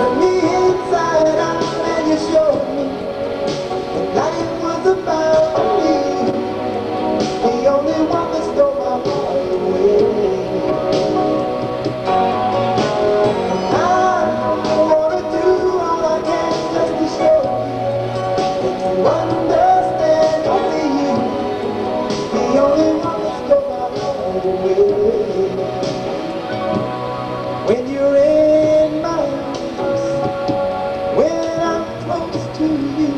Turn me inside out and you showed me that life was about me. The only one that stole my heart away. I wanna do all I can just to show you that you understand only you. The only one that stole my heart away. When you're in my arms, when I'm close to you,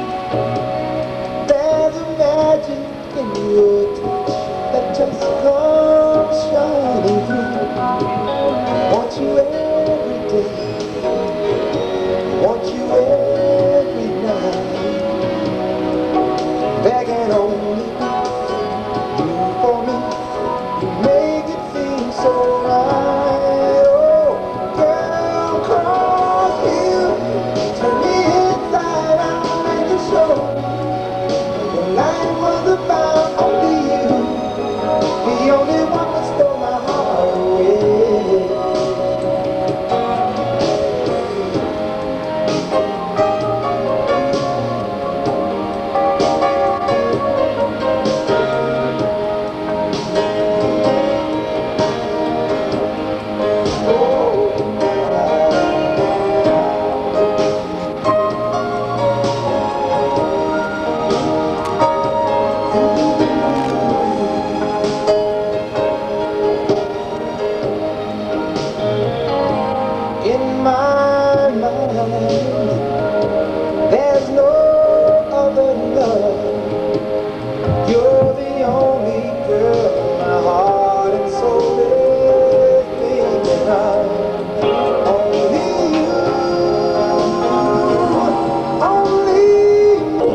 there's a magic in your touch that just comes shining through. Want you every day, want you every night, begging only you for me. You make it seem so right. Oh, girl, 'cause you turn me inside out and you show me the life was about only you. The only one that stole my heart away. In my mind, there's no other love. You're the only girl my heart and soul is thinking of. Only you, only you.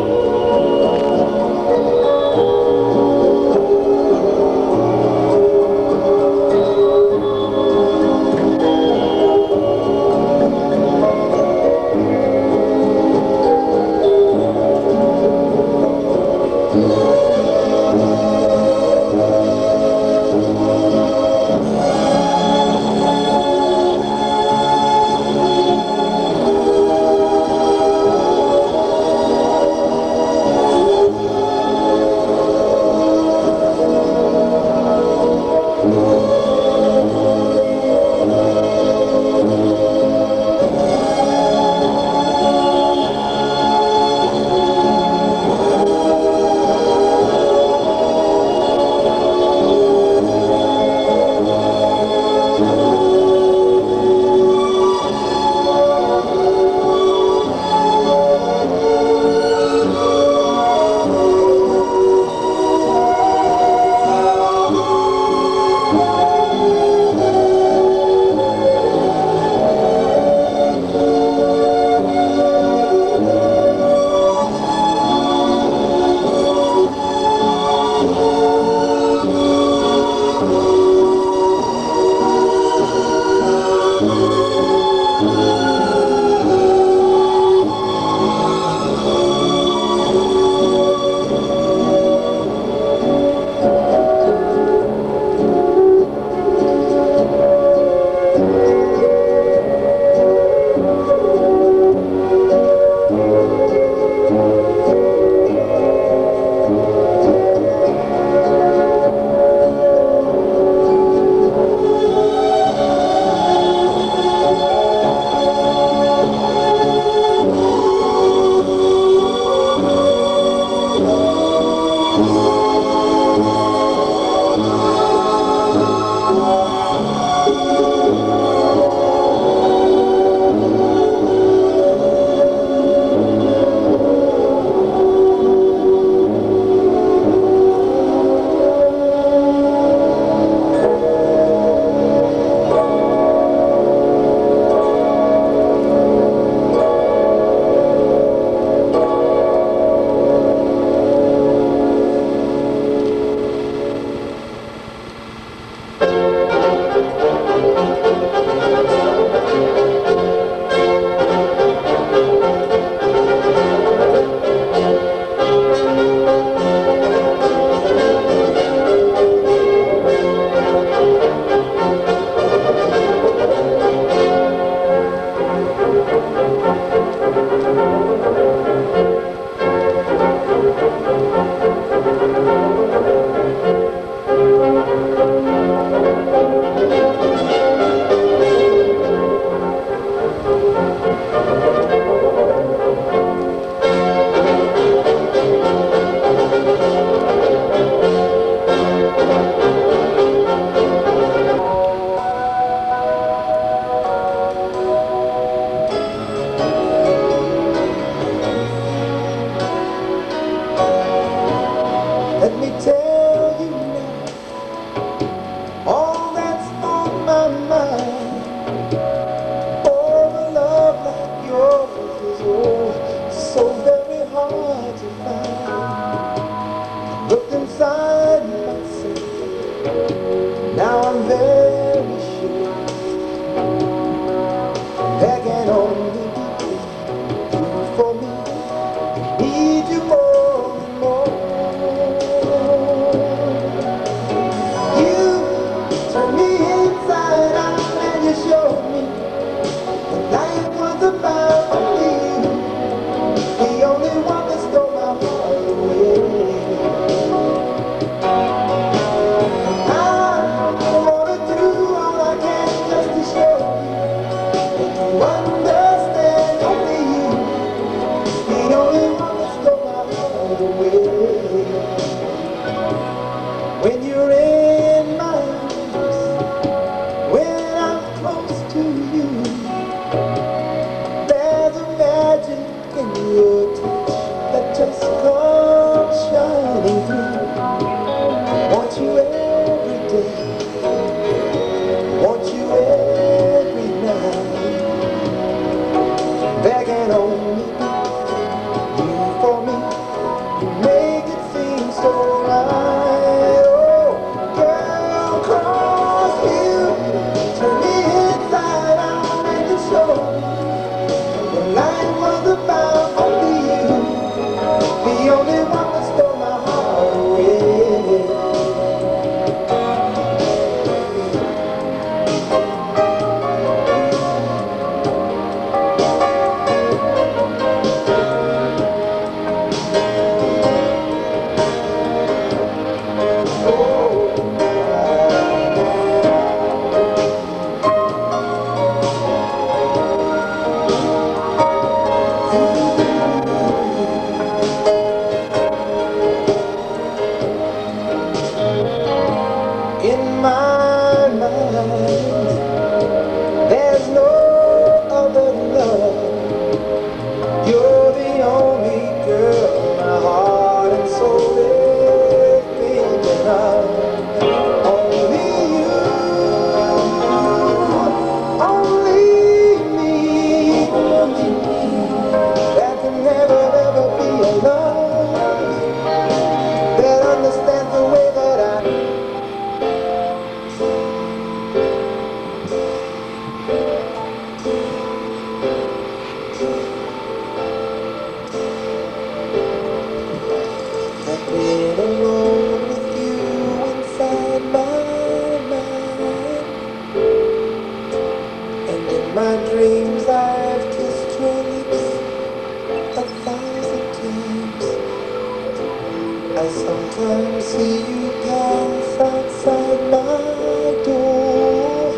my dreams I've kissed your lips 1,000 times. I sometimes see you pass outside my door.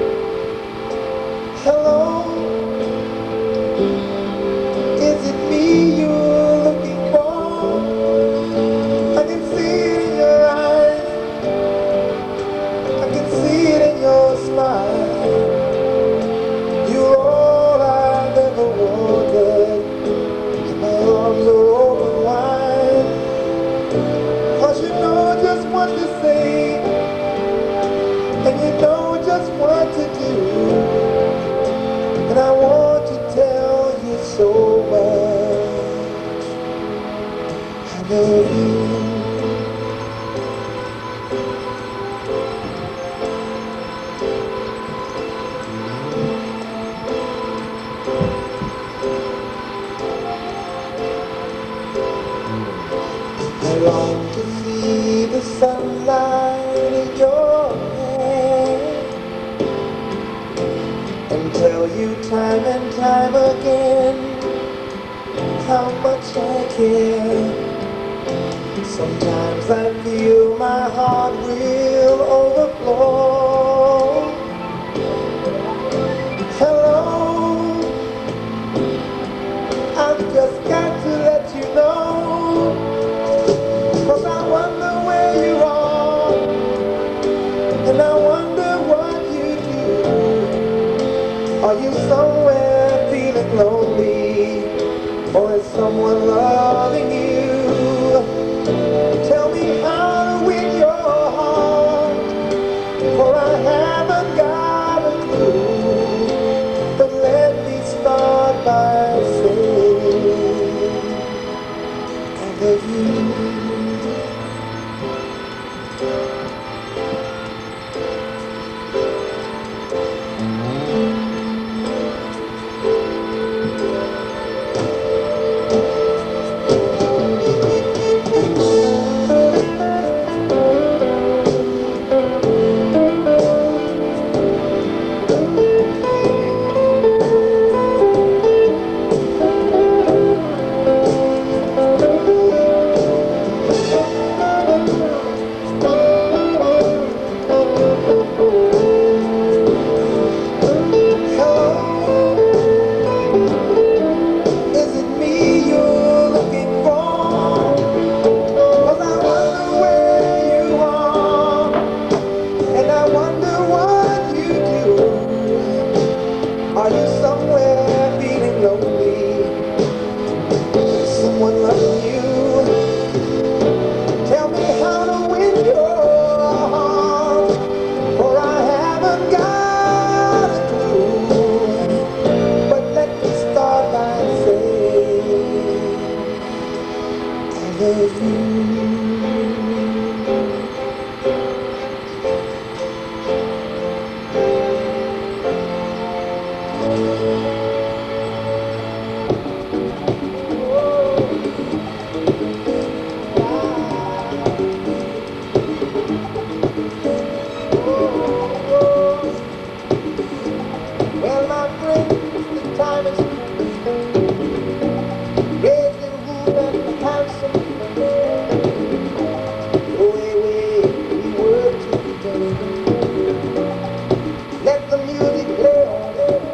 Hello, is it me you're looking for? I can see it in your eyes, I can see it in your smile. You're all I've ever wanted, and my arms are open wide. 'Cause you know just what to say, and you know just what to do. And I want to tell you so much, I love you. I long to see the sunlight in your hair and tell you time and time again how much I care. Sometimes I feel my heart will overflow. Hello, I've just got to let you know, 'cause I wonder where you are, and I wonder what you do. Are you somewhere feeling lonely, or is someone loving you? Tell me how to win your heart, for I haven't got a clue. But let me start by saying I love you. Are you somewhere feeling lonely? Is someone loving you? Tell me how to win your heart, for I haven't got a clue. But let me start by saying I love you. Well, my friends, the time is raising rude and handsome. Away, we work together. Let the music play on.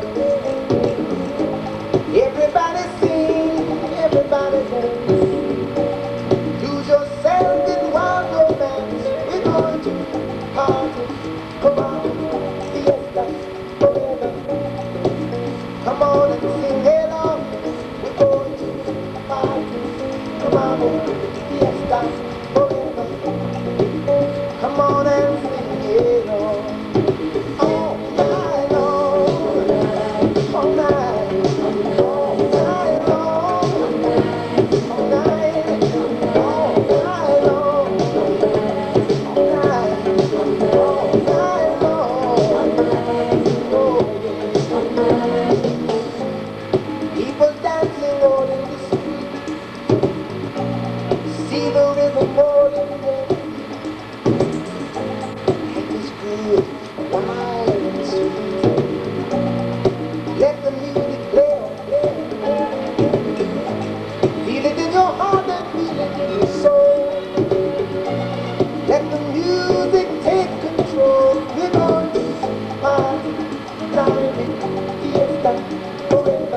Everybody sing, everybody dance. Lose yourself in wild romance. We're going to party. Come on, fiesta, forever. Come on and sing along. We're going to party. Come on, fiesta, forever. Come on and sing along. All night long, all night, all night long, all night, all night long, all night, all night long. Oh, people dancing all in the street, Okay.